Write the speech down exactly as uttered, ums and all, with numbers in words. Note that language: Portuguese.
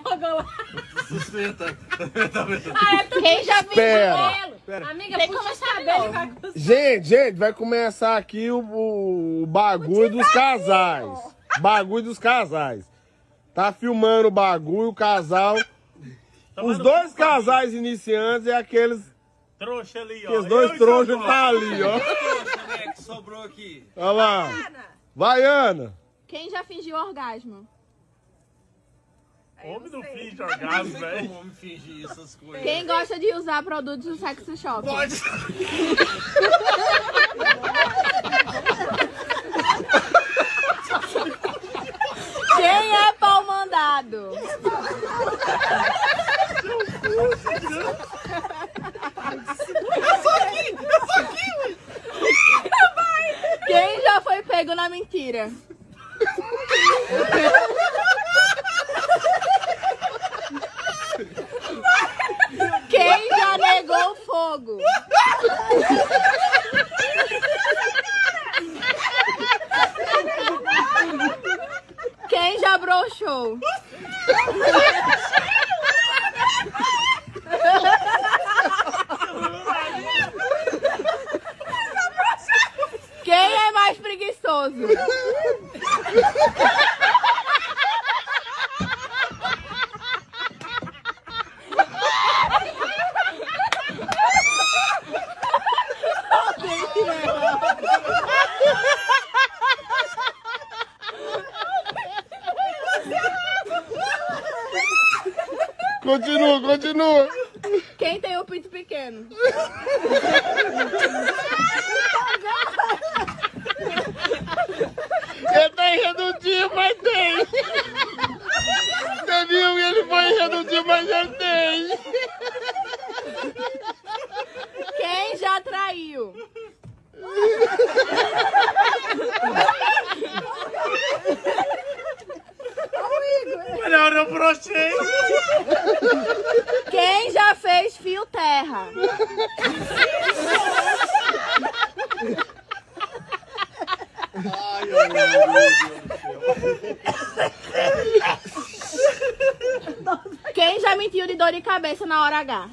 Sustenta. Quem já viu Pera, pera. Amiga, tem como saber? Gente, gente, vai começar aqui o, o, o bagulho dos casais. Bagulho dos casais. Tá filmando o bagulho, o casal. Os dois casais iniciantes é aqueles... Trouxa ali, ó. Aqueles dois trouxas tá ali, ó. Que sobrou aqui. Olha lá. Vai, Ana. Quem já fingiu orgasmo? Homem não finge orgasmo, velho. Como homem finge essas coisas? Quem gosta de usar produtos do sex shop? Pode. Quem é pau mandado? Eu sou aqui! Eu sou aqui! Quem já foi pego na mentira? Quem já negou fogo? Quem já broxou? Quem é mais preguiçoso? Continua, continua. Quem tem o pinto pequeno? Ele tá irredutível, mas tem. Você viu que ele foi irredutível, mas ele tem. Quem já traiu? Melhor eu brochei. Quem já fez fio terra? Ai, meu Deus do céu. Quem já mentiu de dor de cabeça na hora H?